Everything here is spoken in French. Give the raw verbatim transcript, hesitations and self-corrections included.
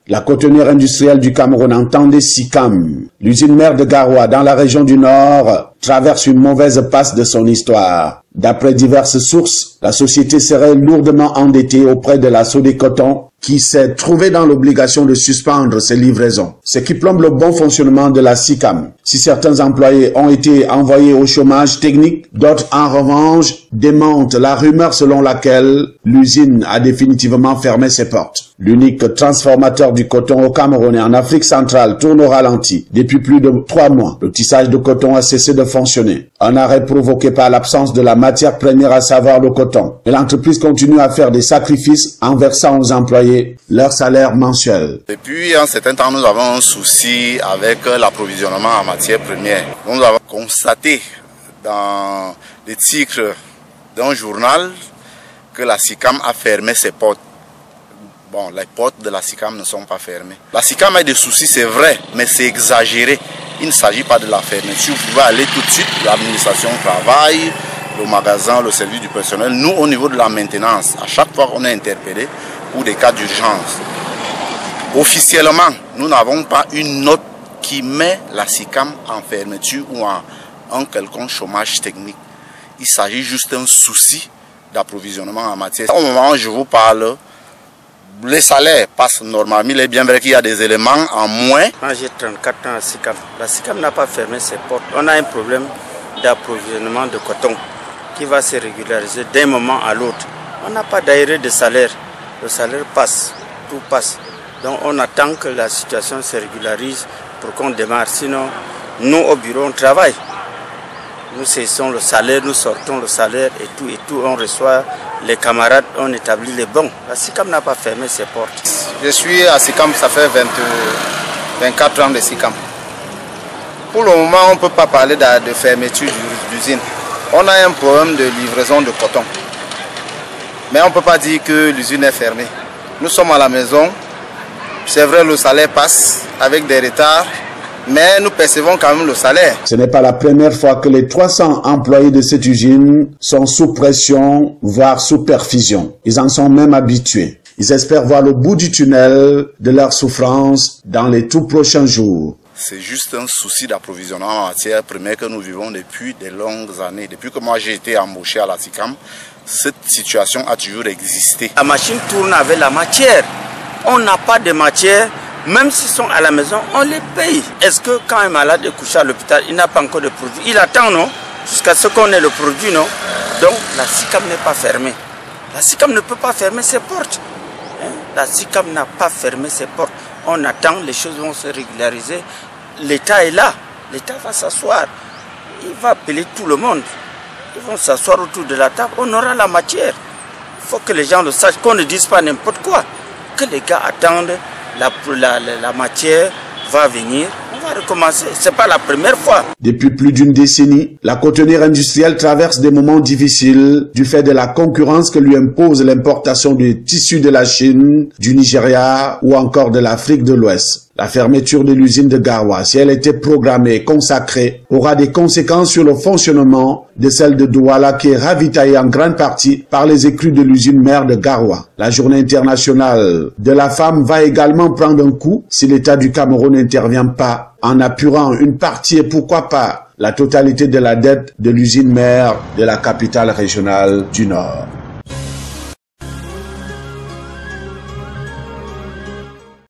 La cotonnière industrielle du Cameroun, entendez SICAM, l'usine mère de Garoua dans la région du Nord, traverse une mauvaise passe de son histoire. D'après diverses sources, la société serait lourdement endettée auprès de la Sodécoton, qui s'est trouvé dans l'obligation de suspendre ses livraisons, ce qui plombe le bon fonctionnement de la SICAM. Si certains employés ont été envoyés au chômage technique, d'autres en revanche démentent la rumeur selon laquelle l'usine a définitivement fermé ses portes. L'unique transformateur du coton au Cameroun et en Afrique centrale tourne au ralenti. Depuis plus de trois mois, le tissage de coton a cessé de fonctionner. Un arrêt provoqué par l'absence de la matière première, à savoir le coton. Et l'entreprise continue à faire des sacrifices en versant aux employés leur salaire mensuel. Depuis un certain temps, nous avons un souci avec l'approvisionnement en matière première. Nous avons constaté dans les titres d'un journal que la SICAM a fermé ses portes. Bon, les portes de la SICAM ne sont pas fermées. La SICAM a des soucis, c'est vrai, mais c'est exagéré. Il ne s'agit pas de la fermeture. Vous pouvez aller tout de suite, l'administration travaille, le magasin, le service du personnel. Nous, au niveau de la maintenance, à chaque fois qu'on est interpellé pour des cas d'urgence, officiellement, nous n'avons pas une note qui met la SICAM en fermeture ou en, en quelconque chômage technique. Il s'agit juste d'un souci d'approvisionnement en matière. Au moment où je vous parle, les salaires passent normalement. Il est bien vrai qu'il y a des éléments en moins. Moi j'ai trente-quatre ans à SICAM. La SICAM n'a pas fermé ses portes. On a un problème d'approvisionnement de coton qui va se régulariser d'un moment à l'autre. On n'a pas d'arrêt de salaire. Le salaire passe, tout passe. Donc on attend que la situation se régularise pour qu'on démarre. Sinon, nous au bureau on travaille. Nous saisissons le salaire, nous sortons le salaire et tout et tout. On reçoit les camarades, on établit les bons. La SICAM n'a pas fermé ses portes. Je suis à SICAM, ça fait vingt, vingt-quatre ans de SICAM. Pour le moment, on ne peut pas parler de, de fermeture d'usine. On a un problème de livraison de coton. Mais on ne peut pas dire que l'usine est fermée. Nous sommes à la maison. C'est vrai, le salaire passe avec des retards. Mais nous percevons quand même le salaire. Ce n'est pas la première fois que les trois cents employés de cette usine sont sous pression, voire sous perfusion. Ils en sont même habitués. Ils espèrent voir le bout du tunnel de leur souffrance dans les tout prochains jours. C'est juste un souci d'approvisionnement en matière première que nous vivons depuis de longues années. Depuis que moi j'ai été embauché à la SICAM, cette situation a toujours existé. La machine tourne avec la matière. On n'a pas de matière. Même s'ils sont à la maison, on les paye. Est-ce que quand un malade est couché à l'hôpital, il n'a pas encore de produit? Il attend, non? Jusqu'à ce qu'on ait le produit, non? Donc la SICAM n'est pas fermée. La SICAM ne peut pas fermer ses portes. Hein? La SICAM n'a pas fermé ses portes. On attend, les choses vont se régulariser. L'État est là. L'État va s'asseoir. Il va appeler tout le monde. Ils vont s'asseoir autour de la table. On aura la matière. Il faut que les gens le sachent, qu'on ne dise pas n'importe quoi. Que les gars attendent. La, la, la matière va venir, on va recommencer. Ce n'est pas la première fois. Depuis plus d'une décennie, la cotonnière industrielle traverse des moments difficiles du fait de la concurrence que lui impose l'importation de tissus de la Chine, du Nigeria ou encore de l'Afrique de l'Ouest. La fermeture de l'usine de Garoua, si elle était programmée et consacrée, aura des conséquences sur le fonctionnement de celle de Douala qui est ravitaillée en grande partie par les écrues de l'usine mère de Garoua. La journée internationale de la femme va également prendre un coup si l'État du Cameroun n'intervient pas en apurant une partie et pourquoi pas la totalité de la dette de l'usine mère de la capitale régionale du Nord.